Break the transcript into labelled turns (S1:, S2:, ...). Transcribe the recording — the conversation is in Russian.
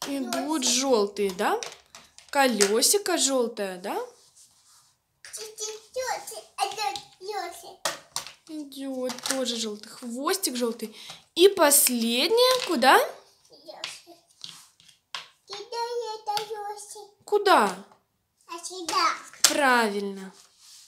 S1: Идут желтые, да? Колесико желтое, да? Идет тоже желтый. Хвостик желтый. И последнее куда? Куда?
S2: Сюда.
S1: Правильно.